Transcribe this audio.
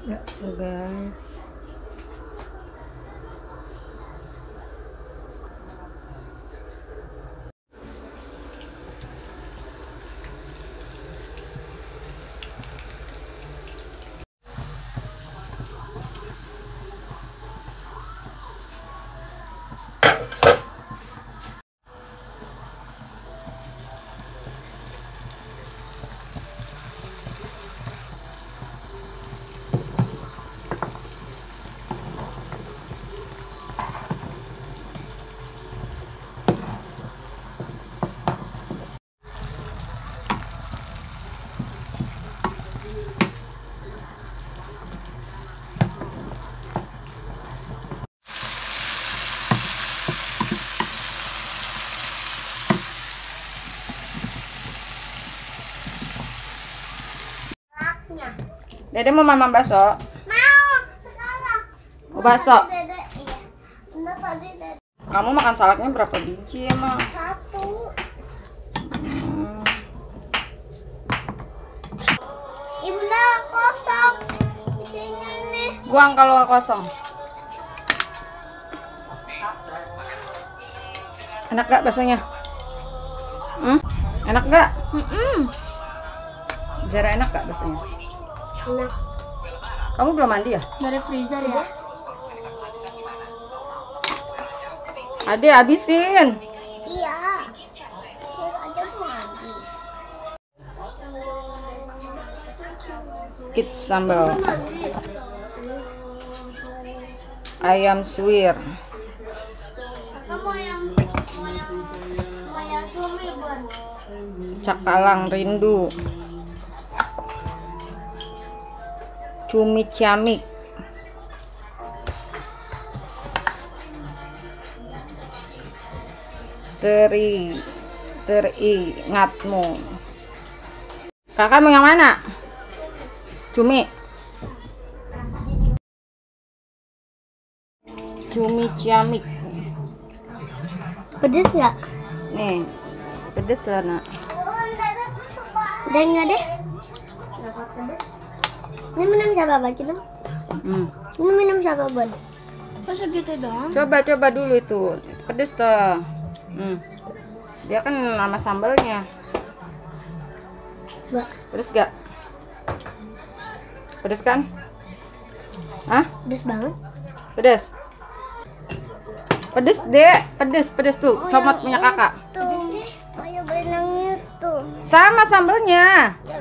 Ya, guys. Dede mau mama bakso? Mau. Mau bakso? Dede, iya. Bener tadi Dede. Kamu makan salaknya berapa biji emang? 1. Ibunda kosong. Isinya ini. Buang kalau kosong. Enak gak baksonya? Enak gak? Zara enak gak baksonya? Enak. Kamu belum mandi ya? Dari freezer ya? Ade habisin. Iya. Saya aja mandi. Kids sambal ayam suwir. Kamu yang cumi buat. Cakalang rindu. Cumi ciamik. Teri ngatmu. Kakak mau yang mana? Cumi ciamik. Pedes nggak? Nih, pedes lah nak. Udah nggak deh? Nggak pedes. Ini minum siapa bagi dong? Ini minum siapa Bon? Kok segitu doang? Coba dulu itu, pedes tuh. Dia kan nama sambalnya. Coba. Pedes gak? Pedes kan? Hah? Pedes banget. Pedes? Pedes dek, pedes tuh. Comot punya kakak. Tuh, ayo berenang itu. Sama sambalnya. Yang